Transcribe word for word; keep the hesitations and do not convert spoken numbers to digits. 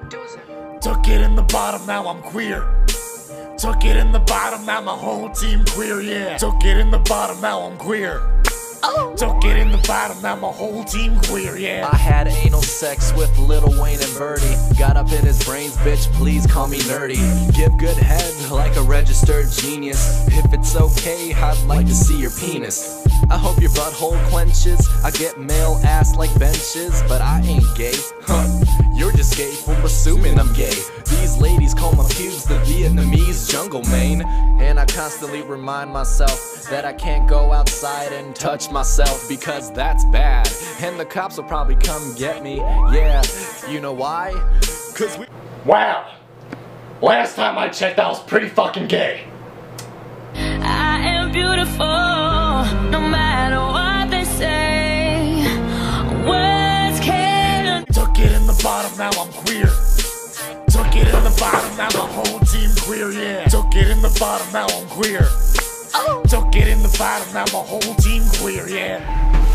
Took it in the bottom, now I'm queer. Took it in the bottom, now my whole team queer, yeah. Took it in the bottom, now I'm queer. Oh. Took it in the bottom, now my whole team queer, yeah. I had anal sex with Lil Wayne and Birdie. Got up in his brains, bitch, please call me nerdy. Give good head like a registered genius. If it's okay, I'd like to see your penis. I hope your butthole clenches. I get male ass like benches, but I ain't gay. Huh, you're just gay for assuming I'm gay. These ladies call my pubes the Vietnamese jungle mane. And I constantly remind myself that I can't go outside and touch myself, because that's bad. And the cops will probably come get me. Yeah, you know why? Cause we— Wow, last time I checked I was pretty fucking gay. I am beautiful, no matter what they say. Words can't— Took it in the bottom, now I'm queer. Took it in the bottom, now my whole team queer, yeah. Took it in the bottom, now I'm queer. Oh. Took it in the bottom, now my whole team queer, yeah.